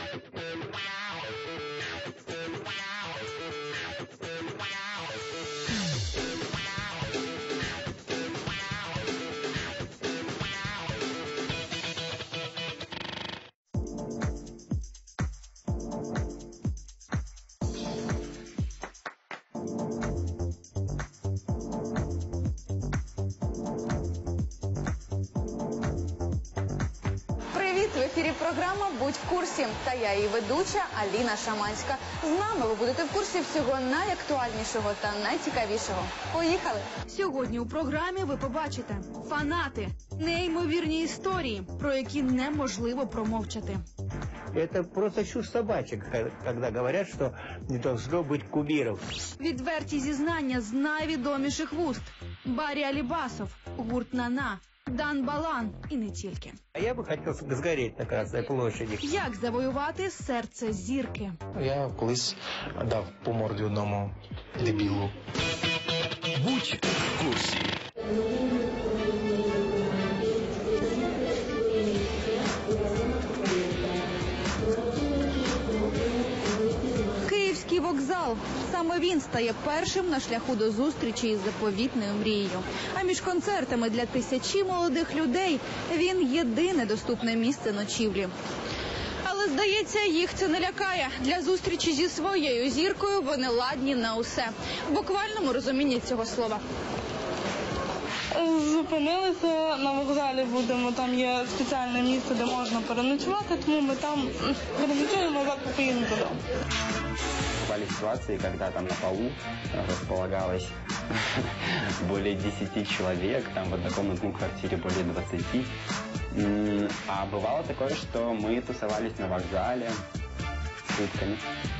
В ефірі програма «Будь в курсі» та я її ведуча Аліна Шаманська. З нами ви будете в курсі всього найактуальнішого та найцікавішого. Поїхали! Сьогодні у програмі ви побачите фанати, неймовірні історії, про які неможливо промовчати. Это просто чушь собачек, когда говорят, что не должно быть кумиров. Відверті зізнання з найвідоміших вуст. Барі Алібасов, гурт «Нана», Дан Балан і не тільки. А я бы хотел сгореть на Красной площади. Як завоювати серце зірки? Я колись дав по морді одному дебілу. Будь в курсі. Київський вокзал. Саме він стає першим на шляху до зустрічі із заповітною мрією. А між концертами для тисячі молодих людей він єдине доступне місце ночівлі. Але, здається, їх це не лякає. Для зустрічі зі своєю зіркою вони ладні на усе. В буквальному розумінні цього слова. Зупинилися на вокзалі, будемо, там є спеціальне місце, де можна переночувати, тому ми там переночуємо, завтра поїдемо додому. Бывали ситуации, когда там на полу располагалось более 10 человек, там в однокомнатной квартире более 20. А бывало такое, что мы тусовались на вокзале сутками.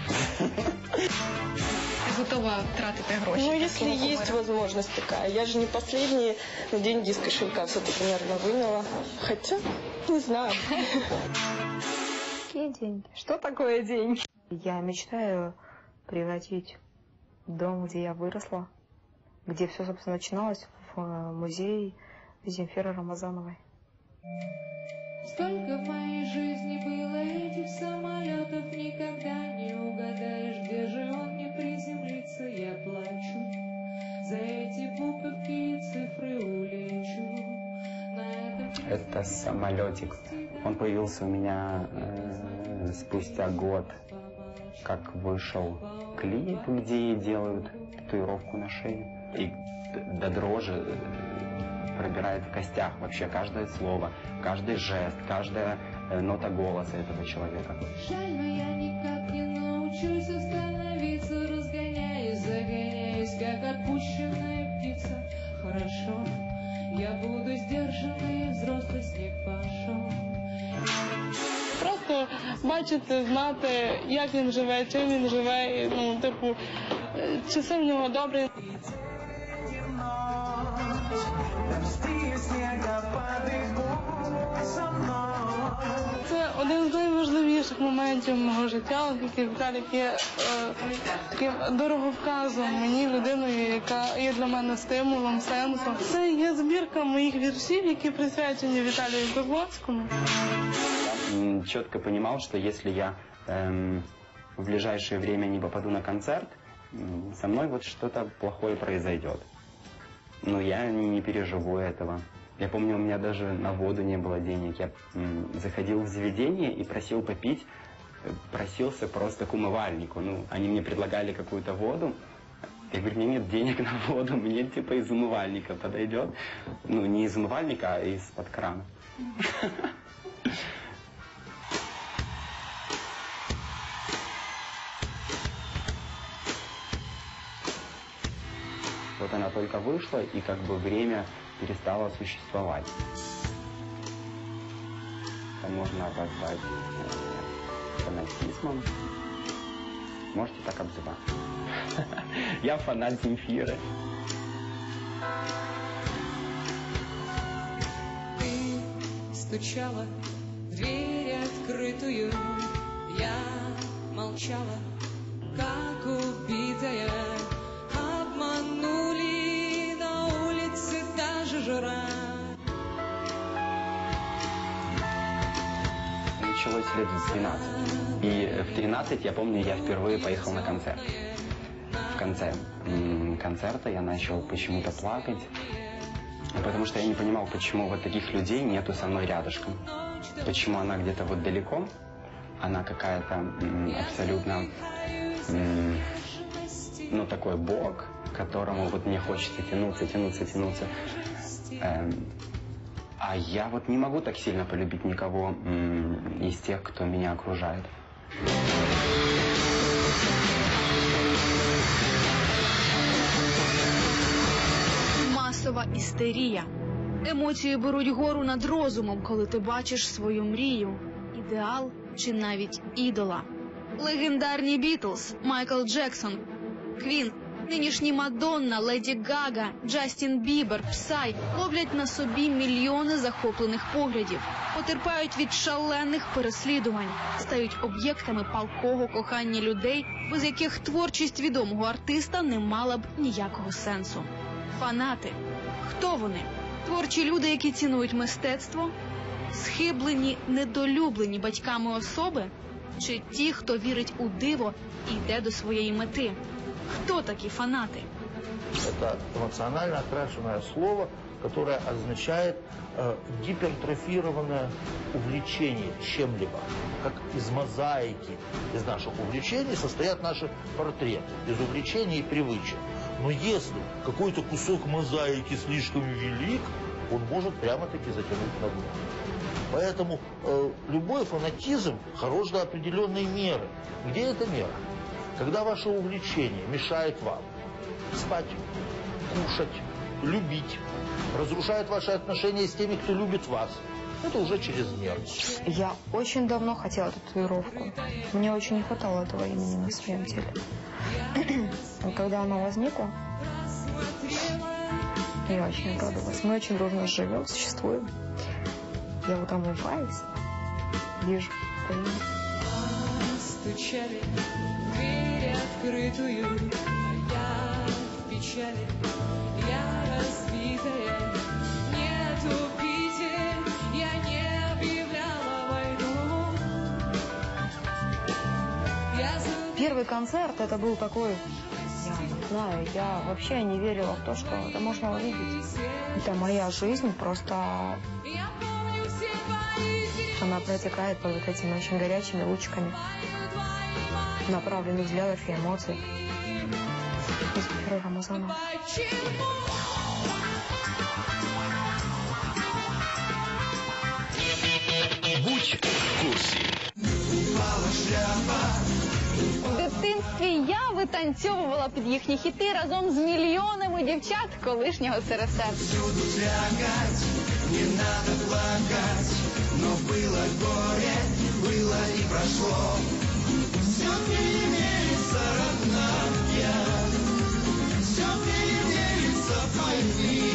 Готова тратити гроші? Ну, если есть возможность такая. Я же не последние деньги из кошелька все-таки, наверное, выняла. Хотя, не знаю. Какие деньги? Что такое деньги? Я мечтаю превратить дом, где я выросла, где все, собственно, начиналось, в музей Земфиры Рамазановой. Столько в моей жизни было этих самолетов, никогда не угадаешь, где же он не приземлится. Я плачу, за эти буковки и цифры улечу. Это самолетик. Он появился у меня спустя год, как вышел клип, где делают татуировку на шее. И до дрожи пробирает в костях вообще каждое слово, каждый жест, каждая нота голоса этого человека. Жаль, но я никак не научусь остановиться, разгоняюсь, загоняюсь, как отпущенная птица. Хорошо, я буду сдержанный, взрослый снег пошел. Просто бачити, знати, як він живе, чим він живе, ну, типу, чи все в нього добре. Це один з найважливіших моментів мого життя, оскільки Віталік є таким дороговказом мені, людиною, яка є для мене стимулом, сенсом. Це є збірка моїх віршів, які присвячені Віталію Козловському. Я четко понимал, что если я в ближайшее время не попаду на концерт, со мной вот что-то плохое произойдет. Но я не переживу этого. Я помню, у меня даже на воду не было денег. Я заходил в заведение и просил попить, просился просто к умывальнику. Ну, они мне предлагали какую-то воду. Я говорю, мне нет денег на воду, мне типа из умывальника подойдет. Ну, не из умывальника, а из-под крана. Вот она только вышла, и как бы время перестало существовать. Это можно обозвать фанатизмом. Можете так обзывать. Я фанат Земфиры. Ты стучала в дверь открытую, я молчала, как убитая. Обманули на улице даже жара. началось лет в 12. И в 13, я помню, я впервые поехал на концерт. В конце концерта я начал почему-то плакать, потому что я не понимал, почему вот таких людей нету со мной рядышком. Почему она где-то вот далеко, она какая-то абсолютно, ну, такой бог, к которому вот мне хочется тянуться. А я вот не могу так сильно полюбить никого из тех, кто меня окружает. Масова істерія. Емоції беруть гору над розумом, коли ти бачиш свою мрію, ідеал чи навіть ідола. Легендарні Бітлз, Майкл Джексон, Квін, нинішні Мадонна, Леді Гага, Джастін Бібер, Псай ловлять на собі мільйони захоплених поглядів, потерпають від шалених переслідувань, стають об'єктами палкого кохання людей, без яких творчість відомого артиста не мала б ніякого сенсу. Фанати. Хто вони? Творчі люди, які цінують мистецтво? Схиблені, недолюблені батьками особи? Чи ті, хто вірить у диво і йде до своєї мети? Хто такі фанати? Это эмоционально окрашенное слово, которое означает гипертрофированное увлечение чем-либо. Как из мозаики, из наших увлечений состоят наши портреты, из увлечений и привычек. Но если какой-то кусок мозаики слишком велик, он может прямо-таки затянуть на дно. Поэтому любой фанатизм хорош до определенной меры. Где эта мера? Когда ваше увлечение мешает вам спать, кушать, любить, разрушает ваши отношения с теми, кто любит вас, это уже через меру. Я очень давно хотела татуировку. Мне очень не хватало этого имени на своем теле. И когда она возникла, я очень обрадовалась. Мы очень дружно живем, существуем. Я вот там улыбаюсь, вижу это имя. Стучали в дверь открытую, я в печали, я разбитая, нету Питер, я не объявляла войну. Первый концерт это был такой, я не знаю, я вообще не верила в то, что это можно увидеть. Это моя жизнь, просто она протекает под вот этими очень горячими лучиками направленных взглядов и эмоций из Земфиры Рамазанова. Будь в курсі. В дитинстві я витанцьовувала під їхні хіти разом з мільйонами дівчат колишнього СРСР. Не надо плакать, но было горе, было и прошло. Все переменится, родная, все переменится, пойми.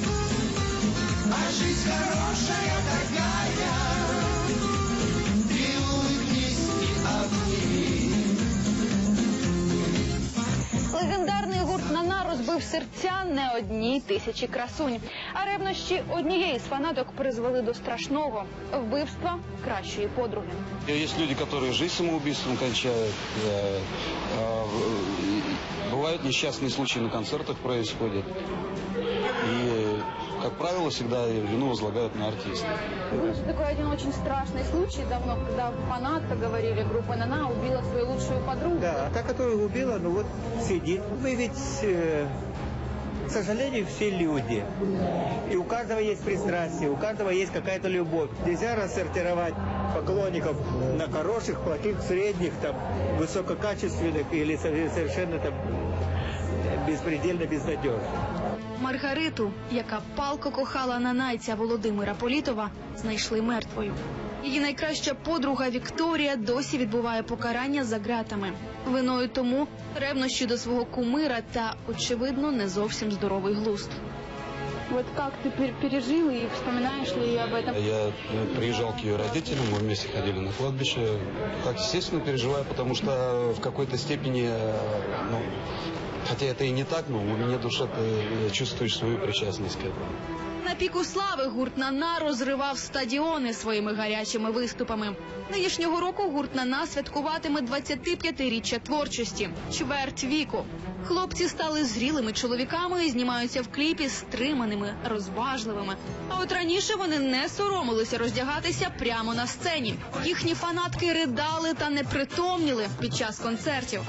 А жизнь хорошая такая, ты улыбнись и обними. Легендарний гурт «Нана» розбив серця не одній тисячі красунь. А ревнощі однієї з фанаток призвели до страшного – вбивства кращої подруги. Есть люди, которые жизнь самоубийством кончают. Бывают несчастные случаи на концертах происходят. И, как правило, всегда вину возлагают на артиста. Был же такой один очень страшный случай давно, когда фанатка, говорили, группа «Нана» убила свою лучшую подругу. Да, та, которую убила, ну вот сидит. Мы ведь, к сожалению, все люди. И у каждого есть пристрастие, у каждого есть какая-то любовь. Нельзя рассортировать поклонников на хороших, плохих, средних, там, высококачественных или совершенно там безпредельно безнадежных. Маргариту, яка палко кохала нанайця Володимира Політова, знайшли мертвою. Її найкраща подруга Вікторія досі відбуває покарання за ґратами. Виною тому ревнощі до свого кумира та, очевидно, не зовсім здоровий глузд. Вот как ты пережил и вспоминаешь ли об этом? Я приезжал к ее родителям, мы вместе ходили на кладбище. Так, естественно, переживаю, потому что в какой-то степени, хотя это и не так, но в глубине души ты чувствуешь свою причастность к этому. На піку слави гурт «На-на» розривав стадіони своїми гарячими виступами. Нинішнього року гурт «На-на» святкуватиме 25-річчя творчості – чверть віку. Хлопці стали зрілими чоловіками і знімаються в кліпі стриманими, розважливими. А от раніше вони не соромилися роздягатися прямо на сцені. Їхні фанатки ридали та непритомніли під час концертів.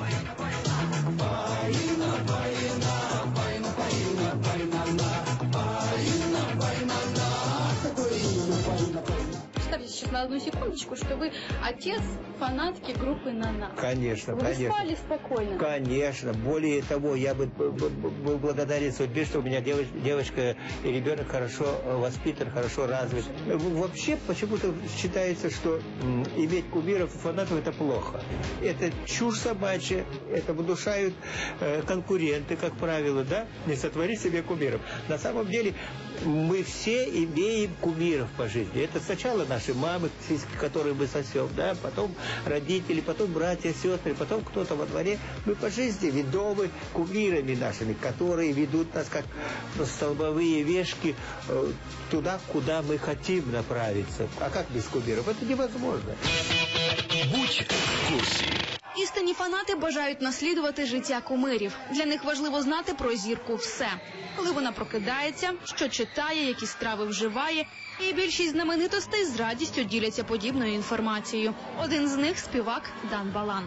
Представьте сейчас на одну секундочку, что вы отец фанатки группы «На-на». Конечно, Вы конечно. спали спокойно. Конечно. Более того, я бы был благодарен судьбе, что у меня девочка и ребенок хорошо воспитан, хорошо развит. Вообще почему-то считается, что иметь кумиров и фанатов – это плохо. Это чушь собачья, это внушают конкуренты, как правило, да? Не сотвори себе кумиров. На самом деле мы все имеем кумиров по жизни. Это сначала наши мамы, которые мы сосем, да, потом родители, потом братья, сестры, потом кто-то во дворе. Мы по жизни ведомы кумирами нашими, которые ведут нас как столбовые вешки туда, куда мы хотим направиться. А как без кумиров? Это невозможно. Будь в курсі. Істинні фанати бажають наслідувати життя кумирів. Для них важливо знати про зірку все. Коли вона прокидається, що читає, які страви вживає. І більшість знаменитостей з радістю діляться подібною інформацією. Один з них – співак Дан Балан.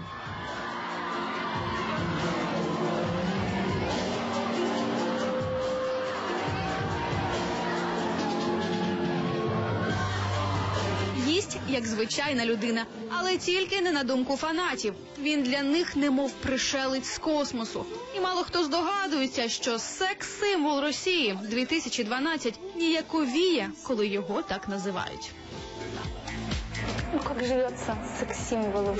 Їсть, як звичайна людина, але тільки не на думку фанатів. Він для них немов пришелець з космосу. І мало хто здогадується, що секс-символ Росії 2012 ніяковіє, коли його так називають. Ну, как живется секс-символом?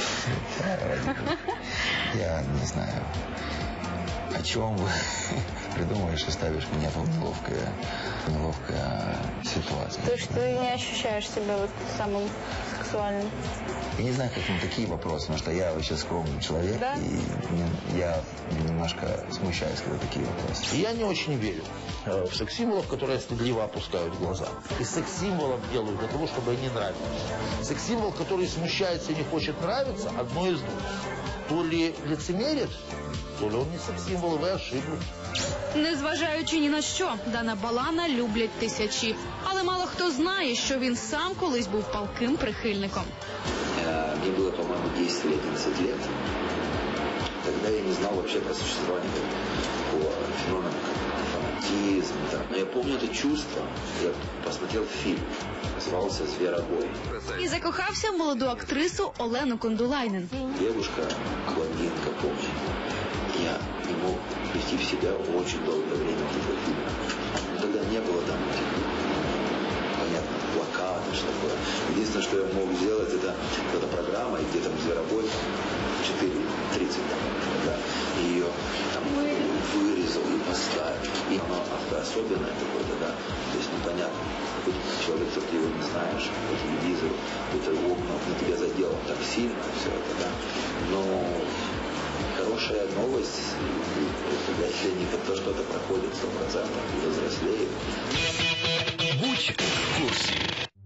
Я не знаю, о чем придумаешь и ставишь меня в неловкая ситуация. То есть ты не ощущаешь себя вот самым сексуальным? Я не знаю, как на такие вопросы, потому что я вообще скромный человек, да? И я немножко смущаюсь, когда такие вопросы. Я не очень верю в секс-символов, которые стыдливо опускают глаза. И секс-символов делают для того, чтобы они нравились. Секс-символ, который смущается и не хочет нравиться, одно из двух. То ли лицемерит, то ли он не секс-символ, вы ошиблись. Незважаючи ні на що, Дана Балана люблять тисячі. Але мало хто знає, що він сам колись був палким прихильником. Мне было, по-моему, 10 или 11 лет. Тогда я не знал вообще про существование такого феномена, как фанатизм. Да. Но я помню это чувство. Я посмотрел фильм, назывался «Зверобой». І закохався в молоду актрису Олену Кондулайнен. Девушка, блондинка, помню. Я не мог прийти в себя очень долгое время в этот фильм. Тогда не было там понятно, плакаты, что такое. Единственное, что я мог сделать, это программа, и где там «Зверобой», 4:30, да, и ее там вырезал и поставил. И оно особенное какое-то, да, то есть непонятно. Хоть человек, что ты его не знаешь, по телевизору, это окна на тебя задело так сильно, все это, да, но хорошая новость, для членника то что-то проходит 100% и взрослеет. Будь в курсі.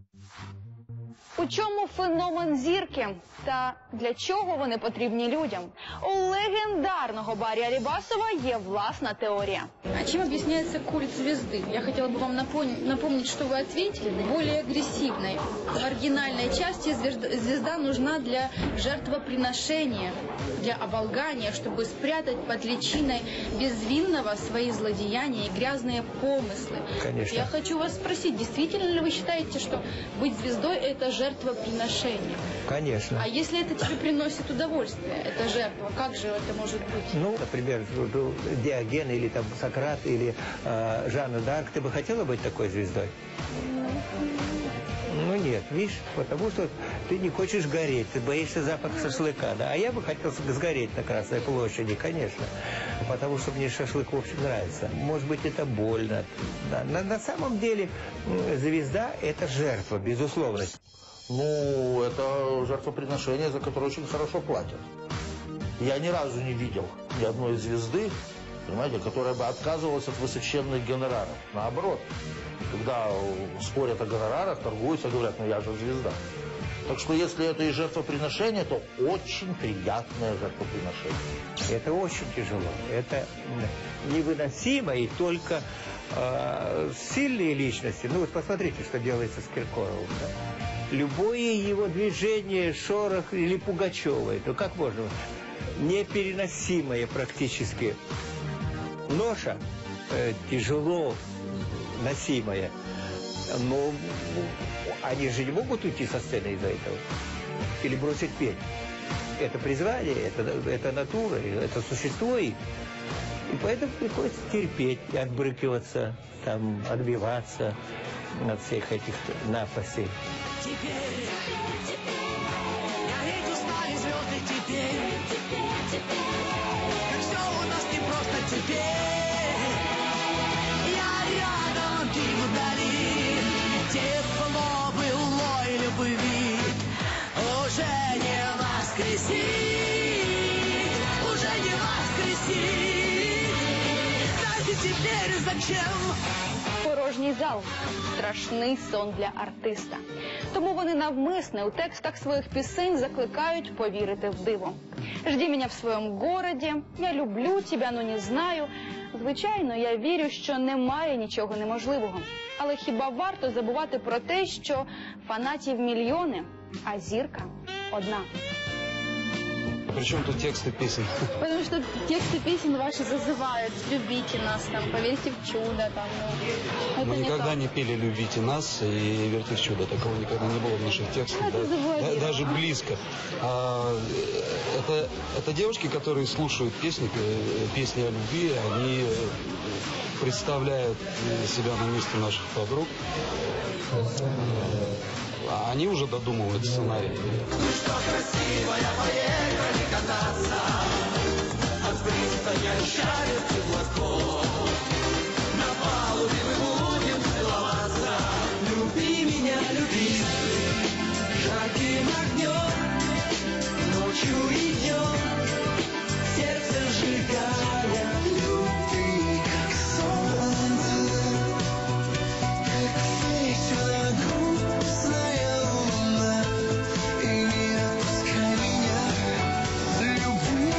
У чому феномен зірки? Та для чого вони потрібні людям? У легендарного Барри Алибасова є власна теорія. А чем объясняется культ звезды? Я хотела бы вам напомнить, что вы ответили. Более агрессивной. В оригинальной части звезда нужна для жертвоприношения, для оболгания, чтобы спрятать под личиной безвинного свои злодеяния и грязные помыслы. Конечно. Я хочу вас спросить, действительно ли вы считаете, что быть звездой – это жертвоприношение? Конечно. А если это тебе приносит удовольствие, это жертва, как же это может быть? Ну, например, Диоген или там Сократ или Жанна д'Арк, ты бы хотела быть такой звездой? Ну нет, видишь, потому что ты не хочешь гореть, ты боишься запаха шашлыка, да? А я бы хотел сгореть на Красной площади, конечно, потому что мне шашлык, в общем, нравится. Может быть, это больно. Да. На самом деле звезда – это жертва, безусловно. Ну, это жертвоприношение, за которое очень хорошо платят. Я ни разу не видел ни одной звезды, понимаете, которая бы отказывалась от высоченных гонораров. Наоборот, Когда спорят о гонорарах, торгуются, говорят, ну я же звезда. Так что если это и жертвоприношение, то очень приятное жертвоприношение. Это очень тяжело. Это невыносимо, и только сильные личности. Ну вот посмотрите, что делается с Киркоровым. Да? Любое его движение, шорох или Пугачевой, то как можно? Непереносимая практически ноша, тяжело носимая. Но они же не могут уйти со сцены из-за этого. Или бросить петь. Это призвание, это натура, это существо. И поэтому приходится терпеть, отбрыкиваться, там, отбиваться от всех этих напастей. Теперь я ведь устали звезды теперь. Как все у нас не просто теперь. Я рядом, ты вдали. Тепло былой любви уже не воскресить, уже не воскресить. Знаете теперь зачем? Порожній зал – страшний сон для артиста. Тому вони навмисне у текстах своїх пісень закликають повірити в диво. «Жди мене в своєму городі», «Я люблю тебе, но не знаю». Звичайно, я вірю, що немає нічого неможливого. Але хіба варто забувати про те, що фанатів мільйони, а зірка одна? Причем тут тексты песен? Потому что тексты песен ваши зазывают: «Любите нас», там, «Поверьте в чудо», там, ну, Мы никогда не пели «Любите нас» и «Верьте в чудо». Такого никогда не было в наших текстах. Даже близко. Это девушки, которые слушают песни о любви, они представляют себя на месте наших подруг. Они уже додумывают сценарий. Ну что, красивая, поехали кататься от пристани шарит теплоход. На палубе мы будем целоваться. Люби меня, люби, жарким огнем, ночью и днем, сердце сжигая. Люби, как солнце, как вечер грустная луна, и не отпускай меня, люби.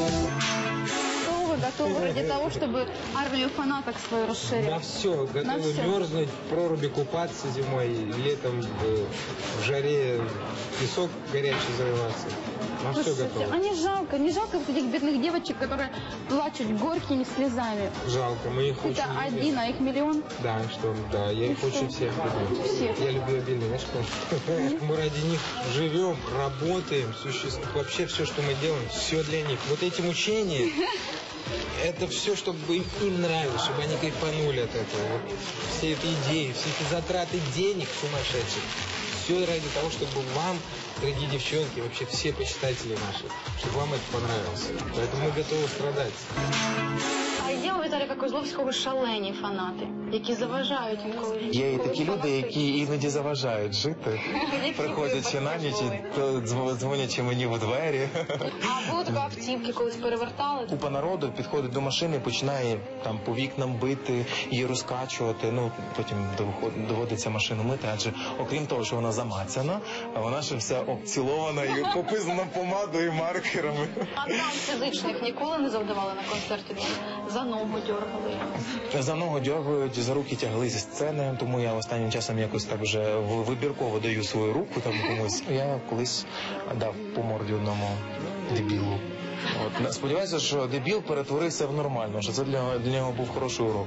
Что вы готовы ради того, чтобы армию фанаток свою расширить? На все. Готовы мерзнуть, в проруби купаться зимой, летом в жаре песок горячий зарываться. На все готовы. А не жалко вот этих бедных девочек, которые плачут горькими слезами? Жалко, мы их очень Это любим. один, а их миллион? Да, я их очень всех люблю. Всех. Я люблю обильно, знаешь, как мы ради них живем, работаем, существуем. Вообще все, что мы делаем, все для них. Вот эти мучения, это все, чтобы им нравилось, чтобы они кайфанули от этого. Вот все эти идеи, все эти затраты денег сумасшедших. Все ради того, чтобы вам, дорогие девчонки, вообще все почитатели наши, чтобы вам это понравилось. Поэтому мы готовы страдать. А є у Віталіка Козловського шалені фанати, які заважають інколи. Є і такі люди, які іноді заважають жити, приходячи на ніч, дзвонячи мені в двері. А було таке автівки колись перевертали? Купа народу підходить до машини, починає там по вікнам бити, її розкачувати. Ну, потім доводиться машину мити, адже окрім того, що вона замацяна, вона ще вся обцілована і попизана помадою і маркерами. А там фізичних ніколи не завдавали на концерті? За ногу дергали? За ногу дергають, за руки тягли зі сцени, тому я останнім часом якось так вже вибірково даю свою руку там комусь. Я колись дав по морді одному дебілу. От. Сподіваюся, що дебіл перетворився в нормально, що це для нього був хороший урок.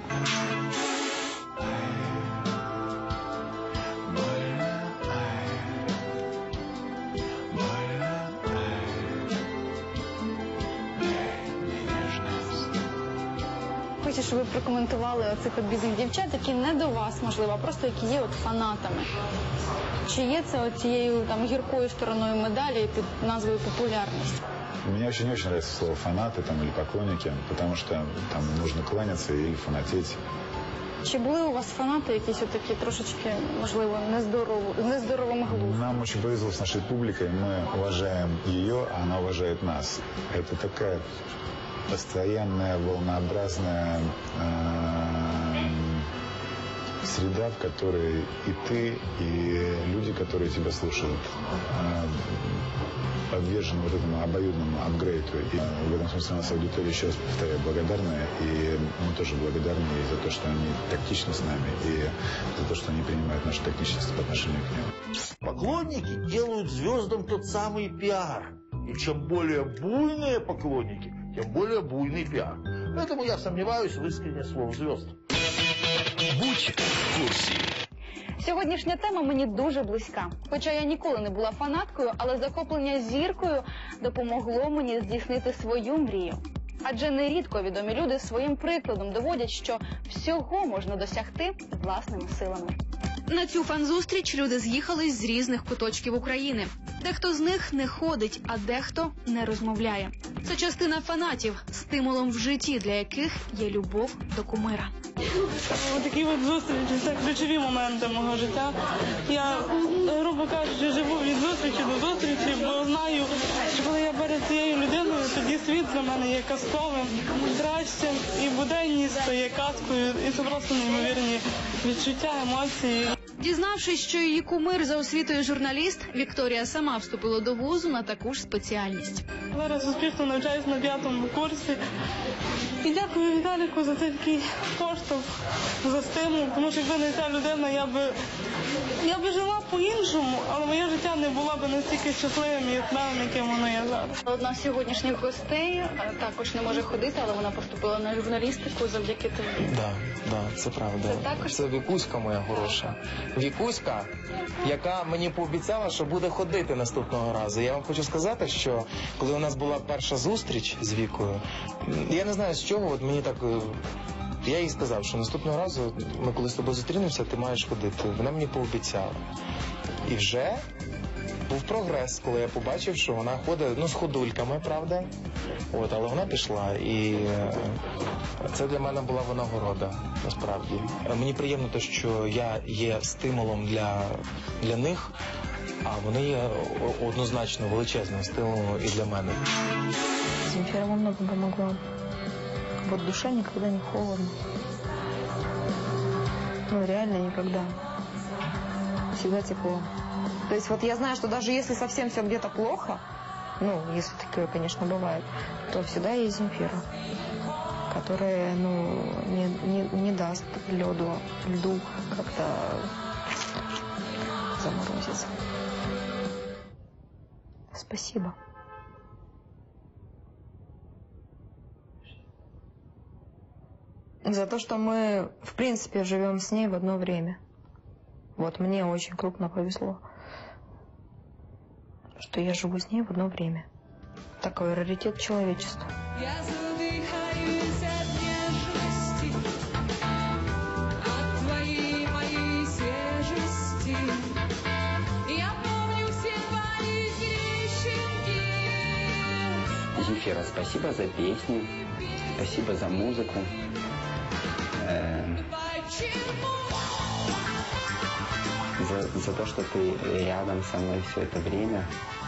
Хочу, щоб ви прокоментували оцих от бідних дівчат, які не до вас, можливо, а просто які є от фанатами. Чи є це от цією там гіркою стороною медалі під назвою популярність? Мне очень-очень нравится слово «фанаты» там, или «поклонники», потому что там нужно кланяться или фанатеть. Чи були у вас фанати якісь отакі трошечки, можливо, нездоровому глузду? Нам очень повезло с нашей публикой, мы уважаем ее, а она уважает нас. Это такая постоянная, волнообразная среда, в которой и ты, и люди, которые тебя слушают, подвержены вот этому обоюдному апгрейду. И в этом смысле у нас аудитория, еще раз повторяю, благодарная. И мы тоже благодарны ей за то, что они тактичны с нами, и за то, что они принимают нашу тактичность по отношению к ним. Поклонники делают звездам тот самый пиар. И чем более буйные поклонники, тем более буйный пиар. Поэтому я сомневаюсь в искренне слов звезд. Будь в курсі. Сьогоднішня тема мені дуже близька. Хоча я ніколи не була фанаткою, але захоплення зіркою допомогло мені здійснити свою мрію. Адже нерідко відомі люди своїм прикладом доводять, що всього можна досягти власними силами. На цю фан-зустріч люди з'їхались з різних куточків України. Дехто з них не ходить, а дехто не розмовляє. Це частина фанатів, стимулом в житті, для яких є любов до кумира. Такі от зустрічі – це ключові моменти мого життя. Я, грубо кажучи, живу від зустрічі до зустрічі, бо знаю, що коли я перед цією людиною, тоді світ для мене є казковим, кращим, і буденність стає казкою, і це просто неймовірні відчуття, емоції. Дізнавшись, що її кумир за освітою журналіст, Вікторія сама вступила до вузу на таку ж спеціальність. Зараз успішно навчаюсь на 5-му курсі. І дякую Віталіку за такий поштовх, за стимул, тому що якби не ця людина, я би жила по-іншому, але моє життя не було б настільки щасливим і яскравим, яким воно є зараз. Одна з сьогоднішніх гостей також не може ходити, але вона поступила на журналістику завдяки тобі. Да, це правда. Це Вікуська моя хороша. Вікуська, яка мені пообіцяла, що буде ходити наступного разу. Я вам хочу сказати, що коли у нас була перша зустріч з Вікою, я не знаю з чого, от мені так... Я їй сказав, що наступного разу, ми коли з тобою зустрінемося, ти маєш ходити. Вона мені пообіцяла. І вже був прогрес, коли я побачив, що вона ходить, з ходульками, правда? Але вона пішла, і це для мене була винагорода, насправді. Мені приємно те, що я є стимулом для них, а вони є однозначно величезним стимулом і для мене. Земфира во многом помогла. Вот в душе никогда не холодно. Реально никогда. Всегда тепло. То есть вот я знаю, что даже если совсем все где-то плохо, если такое, конечно, бывает, то всегда есть Земфира, которая, не даст льду как-то заморозиться. Спасибо. За то, что мы, в принципе, живем с ней в одно время. Вот мне очень крупно повезло, что я живу с ней в одно время. Такой раритет человечества. Я задыхаюсь от нежности, от твоей моей свежести. Я помню все твои трещинки. Земфира, спасибо за песню, спасибо за музыку. За то, что ты рядом со мной все это время.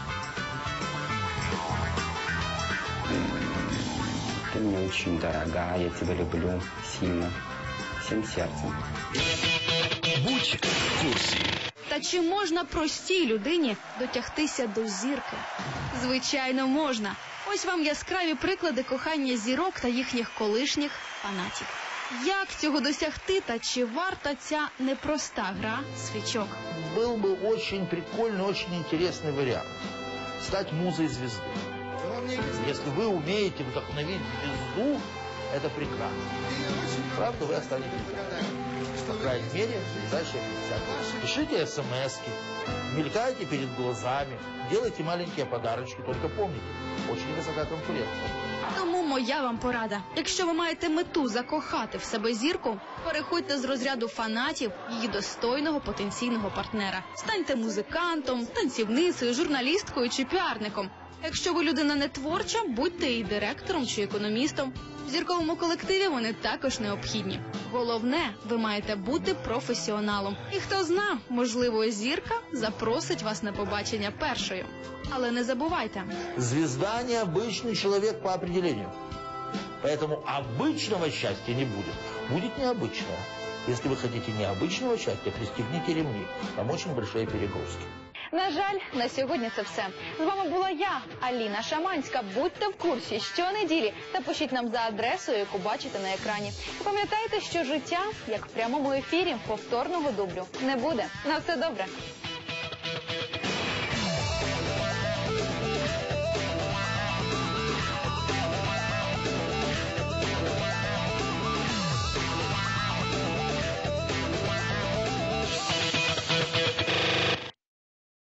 Ты мне очень дорога, я тебя люблю сильно, всем сердцем. Будь в курсі. Та чи можна простій людині дотягтися до зірки? Звичайно, можна. Ось вам яскраві приклади кохання зірок та їхніх колишніх фанатів. Як цього досягти та чи варта ця непроста гра свічок? Был бы очень прикольный, очень интересный вариант. Стать музой звезды. Если вы умеете вдохновить звезду, это прекрасно. Правда, вы останетесь. По крайней мере, в ближайшие 50 лет. Пишите смс-ки, мелькайте перед глазами, делайте маленькие подарочки. Только помните, очень высока конкуренция. Тому моя вам порада. Якщо ви маєте мету закохати в себе зірку, переходьте з розряду фанатів її достойного потенційного партнера. Станьте музикантом, танцівницею, журналісткою чи піарником. Якщо ви людина не творча, будьте і директором чи економістом. В зірковому колективі вони також необхідні. Головне, ви маєте бути професіоналом. І хто зна, можливо, зірка запросить вас на побачення першою. Але не забувайте. Звезда необычный человек по определению. Поэтому обычного счастья не будет. Будет необычное. Если вы хотите необычного счастья, пристегните ремни. Там очень большие перегрузки. На жаль, на сьогодні це все. З вами була я, Аліна Шаманська. Будьте в курсі щонеділі та пишіть нам за адресою, яку бачите на екрані. І пам'ятайте, що життя, як в прямому ефірі, повторного дублю не буде. На все добре.